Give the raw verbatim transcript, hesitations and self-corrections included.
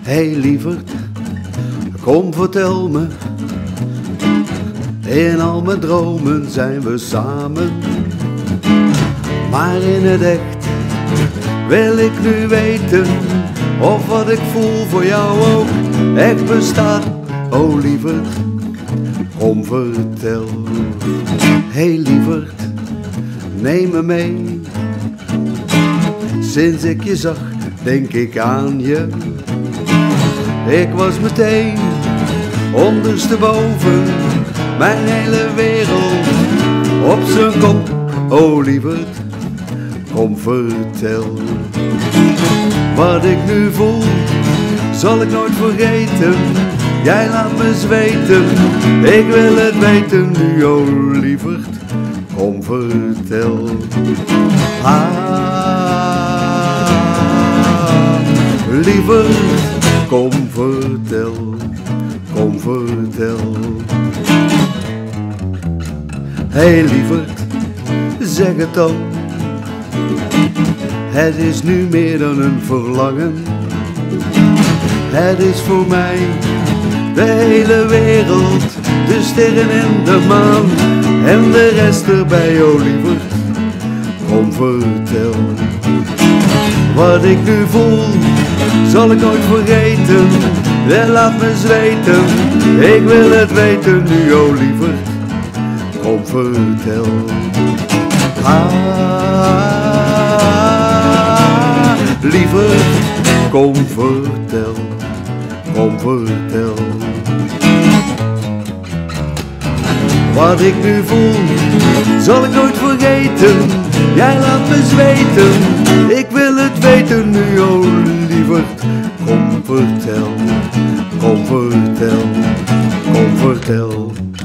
Hey lieverd, kom vertel me. In al mijn dromen zijn we samen. Maar in het echt wil ik nu weten of wat ik voel voor jou ook echt bestaat. Oh lieverd, kom vertel. Hey lieverd, neem me mee. Sinds ik je zag, denk ik aan je. Ik was meteen ondersteboven, mijn hele wereld op zijn kop. Oh lieverd, kom vertel. Wat ik nu voel, zal ik nooit vergeten. Jij laat me zweten, ik wil het weten nu. Oh lieverd, kom vertel. Ah, lieverd, kom vertel, kom vertel. Hey lieverd, zeg het dan. Het is nu meer dan een verlangen. Het is voor mij de hele wereld, de sterren en de maan en de rest erbij. Oh lieverd, kom vertel. Wat ik nu voel, zal ik nooit vergeten. En laat me zweten, ik wil het weten nu. Oh lieverd, kom vertel. Ah, lieverd, kom vertel, kom vertel. Wat ik nu voel, zal ik nooit vergeten. Jij laat me zweten, ik wil het weten nu. Oh lieverd, kom vertel, kom vertel, kom vertel.